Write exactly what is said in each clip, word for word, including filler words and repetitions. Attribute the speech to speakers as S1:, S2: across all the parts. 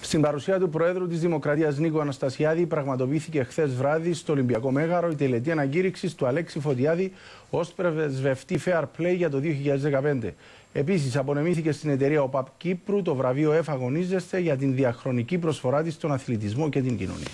S1: Στην παρουσία του Προέδρου της Δημοκρατίας Νίκου Αναστασιάδη, πραγματοποιήθηκε χθες βράδυ στο Ολυμπιακό Μέγαρο η τελετή ανακήρυξης του Αλέξη Φωτιάδη ως πρεσβευτή Fair Play για το δύο χιλιάδες δεκαπέντε. Επίσης, απονεμήθηκε στην εταιρεία ΟΠΑΠ Κύπρου το βραβείο Εφ Αγωνίζεστε για την διαχρονική προσφορά της στον αθλητισμό και την κοινωνία.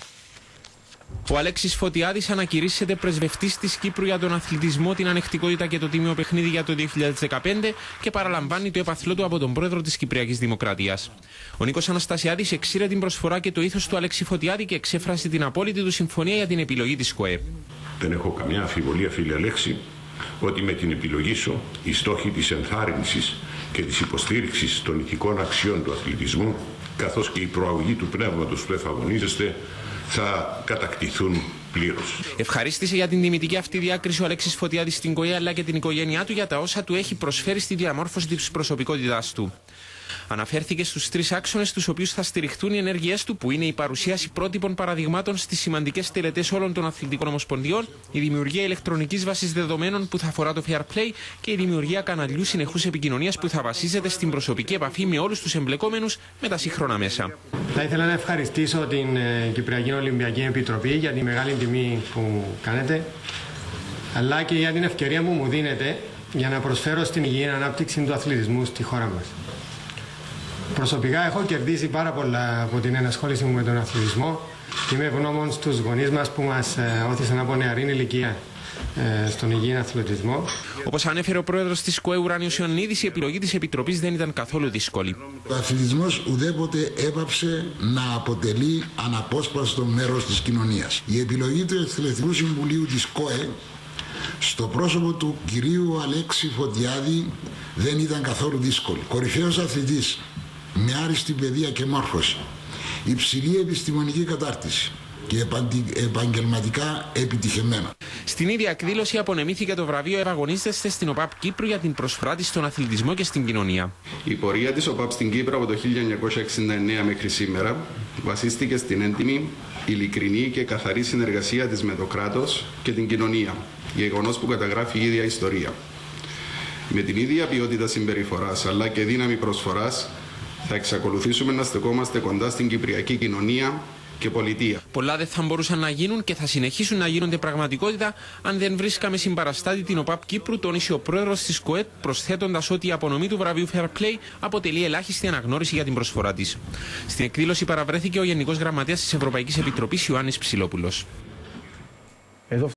S2: Ο Αλέξης Φωτιάδης ανακηρύσσεται πρεσβευτής της Κύπρου για τον αθλητισμό, την ανεκτικότητα και το τίμιο παιχνίδι για το δύο χιλιάδες δεκαπέντε και παραλαμβάνει το έπαθλό του από τον πρόεδρο της Κυπριακής Δημοκρατίας. Ο Νίκος Αναστασιάδης εξήρε την προσφορά και το ήθος του Αλέξη Φωτιάδη και εξέφρασε την απόλυτη του συμφωνία για την επιλογή της ΚΟΕ.
S3: Δεν έχω καμιά αμφιβολία, φίλε Αλέξη, ότι με την επιλογή σου οι στόχοι της ενθάρρυνσης και της υποστήριξης των ηθικών αξιών του αθλητισμού, καθώς και η προαγωγή του πνεύματος του Εφ Αγωνίζεστε, θα κατακτηθούν πλήρως.
S2: Ευχαρίστησε για την τιμητική αυτή διάκριση ο Αλέξης Φωτιάδης στην ΚΟΕ αλλά και την οικογένειά του για τα όσα του έχει προσφέρει στη διαμόρφωση της προσωπικότητάς του. Αναφέρθηκε στους τρεις άξονες στους οποίους θα στηριχτούν οι ενέργειές του, που είναι η παρουσίαση πρότυπων παραδειγμάτων στις σημαντικές τελετές όλων των αθλητικών ομοσπονδιών, η δημιουργία ηλεκτρονικής βάσης δεδομένων που θα αφορά το Fair Play και η δημιουργία καναλιού συνεχούς επικοινωνίας που θα βασίζεται στην προσωπική επαφή με όλους τους εμπλεκόμενους με τα σύγχρονα μέσα.
S4: Θα ήθελα να ευχαριστήσω την Κυπριακή Ολυμπιακή Επιτροπή για τη μεγάλη τιμή που κάνετε, αλλά και για την ευκαιρία που μου δίνετε για να προσφέρω στην υγιή ανάπτυξη του αθλητισμού στη χώρα μας. Προσωπικά έχω κερδίσει πάρα πολλά από την ενασχόληση μου με τον αθλητισμό και είμαι ευγνώμων στους γονείς μας που μας όθησαν από νεαρή ηλικία στον υγιή αθλητισμό.
S2: Όπως ανέφερε ο πρόεδρος της ΚΟΕ Ουράνιος Ιωαννίδης, η επιλογή της Επιτροπής δεν ήταν καθόλου δύσκολη.
S5: Ο αθλητισμός ουδέποτε έπαψε να αποτελεί αναπόσπαστο μέρος της κοινωνίας. Η επιλογή του Εθελεστικού Συμβουλίου της ΚΟΕ στο πρόσωπο του κυρίου Αλέξη Φωτιάδη δεν ήταν καθόλου δύσκολη. Κορυφαίος αθλητής, με άριστη παιδεία και μόρφωση, υψηλή επιστημονική κατάρτιση και επαγγελματικά επιτυχημένα.
S2: Στην ίδια εκδήλωση απονεμήθηκε το βραβείο Εφ Αγωνίζεστε στην ΟΠΑΠ Κύπρου για την προσφορά της στον αθλητισμό και στην κοινωνία.
S6: Η πορεία της ΟΠΑΠ στην Κύπρο από το χίλια εννιακόσια εξήντα εννέα μέχρι σήμερα βασίστηκε στην έντιμη, ειλικρινή και καθαρή συνεργασία της με το κράτος και την κοινωνία, γεγονός που καταγράφει η ίδια ιστορία. Με την ίδια ποιότητα συμπεριφοράς αλλά και δύναμη προσφοράς θα εξακολουθήσουμε να στεκόμαστε κοντά στην κυπριακή κοινωνία και πολιτεία.
S2: Πολλά δεν θα μπορούσαν να γίνουν και θα συνεχίσουν να γίνονται πραγματικότητα αν δεν βρίσκαμε συμπαραστάτη την ΟΠΑΠ Κύπρου, τόνισε ο πρόεδρος της ΚΟΕ, προσθέτοντας ότι η απονομή του βραβείου Fair Play αποτελεί ελάχιστη αναγνώριση για την προσφορά της. Στην εκδήλωση παραβρέθηκε ο Γενικός Γραμματέας της Ευρωπαϊκής Επιτροπής Ιωάννης Ψηλόπουλος.